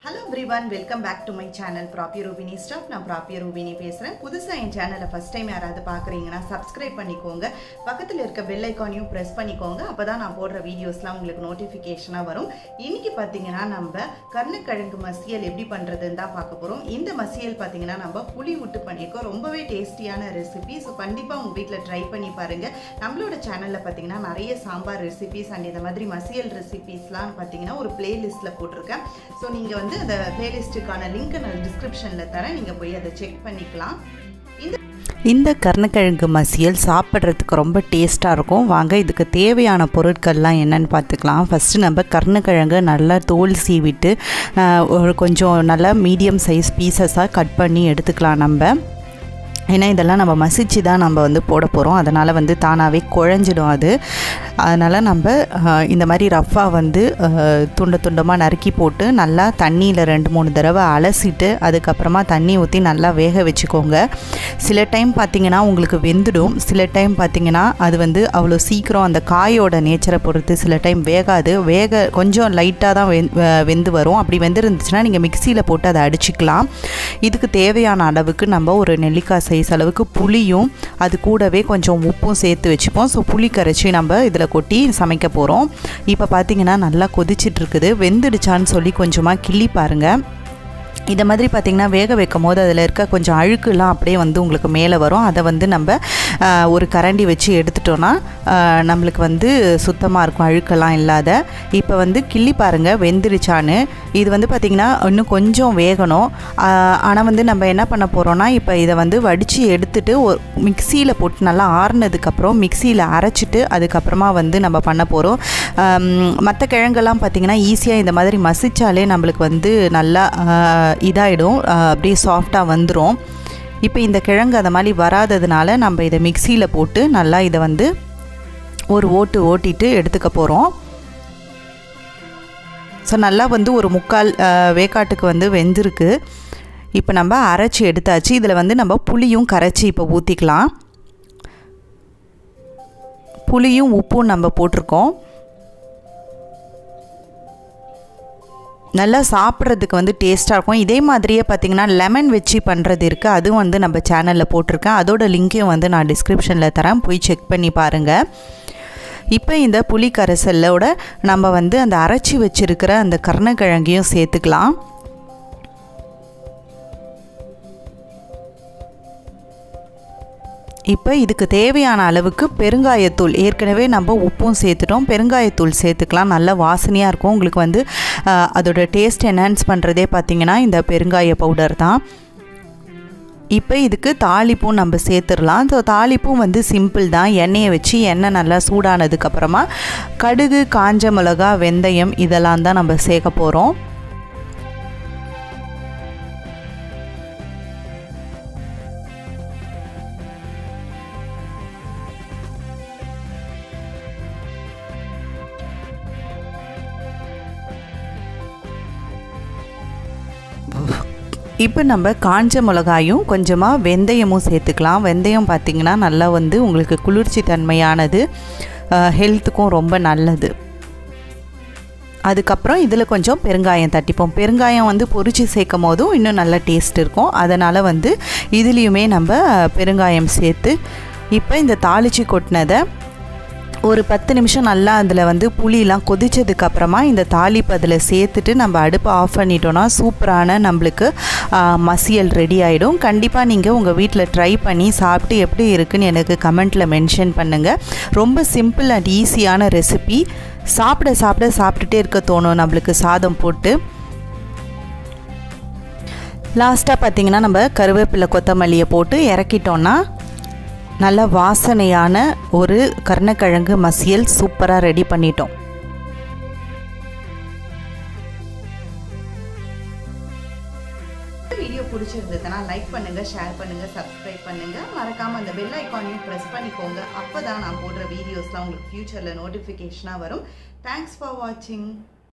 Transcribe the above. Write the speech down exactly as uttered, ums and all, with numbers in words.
Hello everyone, welcome back to my channel Propia Rubini Stuff. நான் Propia Rubini பேசுறேன். புதுசா என் சேனலை first time யாராவது பார்க்கறீங்கன்னா subscribe பண்ணிக்கோங்க. பக்கத்துல இருக்க bell icon-ஐயும் press பண்ணிக்கோங்க. அப்பதான் நான் போடுற வீடியோஸ்லாம் உங்களுக்கு நோட்டிஃபிகேஷனா வரும். இன்னைக்கு பாத்தீங்கன்னா நம்ம கருணக்கிழங்கு மசியல் எப்படி பண்றதுன்னு தான் பார்க்க போறோம். இந்த மசியல் பாத்தீங்கன்னா நம்ம புளி விட்டு பண்ணிருக்கோம். ரொம்பவே டேஸ்டியான ரெசிபி. சோ கண்டிப்பா உங்க வீட்ல ட்ரை பண்ணி பாருங்க. நம்மளோட சேனல்ல பாத்தீங்கன்னா நிறைய சாம்பார் ரெசிபிஸ் and இந்த மாதிரி மசியல் ரெசிபிஸ்லாம் பாத்தீங்கன்னா ஒரு பிளேலிஸ்ட்ல போட்டுருக்கேன். சோ நீங்க வந்து அந்த பிளேலிஸ்டுக்கான லிங்க் நான் டிஸ்கிரிப்ஷன்ல தரேன், நீங்க போய் அதை செக் பண்ணிக்கலாம். இந்த இந்த கருணக்கிழங்கு மசியல் சாப்பிட்றதுக்கு ரொம்ப டேஸ்ட்டாக இருக்கும். வாங்க இதுக்கு தேவையான பொருட்கள்லாம் என்னென்னு பார்த்துக்கலாம். ஃபஸ்ட்டு நம்ம கருணக்கிழங்கு நல்லா தோல் சீவிட்டு ஒரு கொஞ்சம் நல்லா மீடியம் சைஸ் பீசஸாக கட் பண்ணி எடுத்துக்கலாம். நம்ம ஏன்னா இதெல்லாம் நம்ம மசிச்சு தான் நம்ம வந்து போட போகிறோம், அதனால் வந்து தானாகவே குழஞ்சிடும் அது. அதனால் நம்ம இந்த மாதிரி ரஃப்பாக வந்து துண்ட துண்டமாக நறுக்கி போட்டு நல்லா தண்ணியில் ரெண்டு மூணு தடவை அலசிட்டு அதுக்கப்புறமா தண்ணி ஊற்றி நல்லா வேக வச்சுக்கோங்க. சில டைம் பார்த்திங்கன்னா உங்களுக்கு வெந்துடும், சில டைம் பார்த்திங்கன்னா அது வந்து அவ்வளோ சீக்கிரம் அந்த காயோட நேச்சரை பொறுத்து சில டைம் வேகாது. வேக கொஞ்சம் லைட்டாக தான் வெ வெந்து வரும். அப்படி வெந்துருந்துச்சுன்னா நீங்கள் மிக்சியில் போட்டு அதை அடிச்சிக்கலாம். இதுக்கு தேவையான அளவுக்கு நம்ம ஒரு நெல்லிக்காய் சைஸ் அளவுக்கு புளியும் அது கூடவே கொஞ்சம் உப்பும் சேர்த்து வச்சுப்போம். ஸோ புளி கரைச்சி நம்ம இதில் கொட்டி சமைக்க போகிறோம். இப்போ பார்த்தீங்கன்னா நல்லா கொதிச்சிட்ருக்குது. வெந்துடுச்சான்னு சொல்லி கொஞ்சமாக கிள்ளி பாருங்கள். இதை மாதிரி பார்த்திங்கன்னா வேக வைக்கும் போது அதில் இருக்க கொஞ்சம் அழுக்குலாம் அப்படியே வந்து உங்களுக்கு மேலே வரும். அதை வந்து நம்ம ஒரு கரண்டி வச்சு எடுத்துட்டோன்னா நம்மளுக்கு வந்து சுத்தமாக இருக்கும், அழுக்கெல்லாம் இல்லாத. இப்போ வந்து கிள்ளி பாருங்கள் வெந்துருச்சான்னு. இது வந்து பார்த்திங்கன்னா இன்னும் கொஞ்சம் வேகணும். ஆனால் வந்து நம்ம என்ன பண்ண போகிறோன்னா இப்போ இதை வந்து வடித்து எடுத்துட்டு ஒரு மிக்சியில் போட்டு நல்லா ஆறுனதுக்கப்புறம் மிக்சியில் அரைச்சிட்டு அதுக்கப்புறமா வந்து நம்ம பண்ண போகிறோம். மற்ற கிழங்கெல்லாம் பார்த்திங்கன்னா ஈஸியாக இந்த மாதிரி மசிச்சாலே நம்மளுக்கு வந்து நல்லா இதாகிடும், அப்படியே சாஃப்டாக வந்துடும். இப்போ இந்த கிழங்கு அந்த மாதிரி வராததுனால நம்ம இதை மிக்சியில் போட்டு நல்லா இதை வந்து ஒரு ஓட்டு ஓட்டிட்டு எடுத்துக்க போகிறோம். ஸோ நல்லா வந்து ஒரு முக்கால் வேக்காட்டுக்கு வந்து வெந்திருக்கு. இப்போ நம்ம அரைச்சி எடுத்தாச்சு. இதில் வந்து நம்ம புளியும் கரைச்சி இப்போ ஊற்றிக்கலாம். புளியும் உப்பும் நம்ம போட்டிருக்கோம். நல்லா சாப்பிட்றதுக்கு வந்து டேஸ்ட்டாக இருக்கும். இதே மாதிரியே பார்த்திங்கன்னா லெமன் வச்சு பண்ணுறது இருக்குது, அதுவும் வந்து நம்ம சேனலில் போட்டிருக்கேன். அதோட லிங்க்கையும் வந்து நான் டிஸ்கிரிப்ஷனில் தரேன், போய் செக் பண்ணி பாருங்கள். இப்போ இந்த புளி கரைசலோட நம்ம வந்து அந்த அரைச்சி வச்சுருக்கிற அந்த கருணக்கிழங்கையும் சேர்த்துக்கலாம். இப்போ இதுக்கு தேவையான அளவுக்கு பெருங்காயத்தூள், ஏற்கனவே நம்ம உப்பும் சேர்த்துட்டோம், பெருங்காயத்தூள் சேர்த்துக்கலாம். நல்ல வாசனையாக இருக்கும். உங்களுக்கு வந்து அதோட டேஸ்ட் என்ஹான்ஸ் பண்ணுறதே பார்த்திங்கன்னா இந்த பெருங்காய பவுடர் தான். இப்போ இதுக்கு தாளிப்பும் நம்ம சேர்த்துடலாம். ஸோ தாளிப்பும் வந்து சிம்பிள் தான். எண்ணெயை வச்சு எண்ணெய் நல்லா சூடானதுக்கப்புறமா கடுகு, காஞ்ச மிளகா, வெந்தயம் இதெல்லாம் தான் நம்ம சேர்க்க போகிறோம். இப்போ நம்ம காஞ்ச மிளகாயும் கொஞ்சமாக வெந்தயமும் சேர்த்துக்கலாம். வெந்தயம் பார்த்திங்கன்னா நல்லா வந்து உங்களுக்கு குளிர்ச்சி தன்மையானது, ஹெல்த்துக்கும் ரொம்ப நல்லது. அதுக்கப்புறம் இதில் கொஞ்சம் பெருங்காயம் தட்டிப்போம். பெருங்காயம் வந்து பொரிச்சு சேர்க்கும் போதும் இன்னும் நல்ல டேஸ்ட் இருக்கும். அதனால் வந்து இதுலேயுமே நம்ம பெருங்காயம் சேர்த்து இப்போ இந்த தாளித்து கொட்டினதை ஒரு பத்து நிமிஷம் நல்லா அதில் வந்து புளியெலாம் கொதித்ததுக்கப்புறமா இந்த தாளிப்பு அதில் சேர்த்துட்டு நம்ம அடுப்பை ஆஃப் பண்ணிட்டோன்னா சூப்பரான நம்மளுக்கு மசியல் ரெடி ஆகிடும். கண்டிப்பாக நீங்கள் உங்கள் வீட்டில் ட்ரை பண்ணி சாப்பிட்டு எப்படி இருக்குன்னு எனக்கு கமெண்ட்டில் மென்ஷன் பண்ணுங்கள். ரொம்ப சிம்பிள் அண்ட் ஈஸியான ரெசிபி. சாப்பிட சாப்பிட சாப்பிட்டுட்டே இருக்க தோணும் நம்மளுக்கு சாதம் போட்டு. லாஸ்ட்டாக பார்த்திங்கன்னா நம்ம கருவேப்பிலை, கொத்தமல்லியை போட்டு இறக்கிட்டோன்னா நல்ல வாசனையான ஒரு கருணக்கிழங்கு மசியல் சூப்பராக ரெடி பண்ணிட்டோம். வீடியோ பிடிச்சிருந்ததுன்னா லைக் பண்ணுங்க, ஷேர் பண்ணுங்க, சப்ஸ்கிரைப் பண்ணுங்க. மறக்காம அந்த பெல் ஐகானையும் பிரஸ் பண்ணிக்கோங்க. அப்பதான் நான் போடுற வீடியோஸ்லாம் உங்களுக்கு ஃபியூச்சர்ல நோட்டிஃபிகேஷனா வரும். தேங்க்ஸ் ஃபார் வாட்சிங்.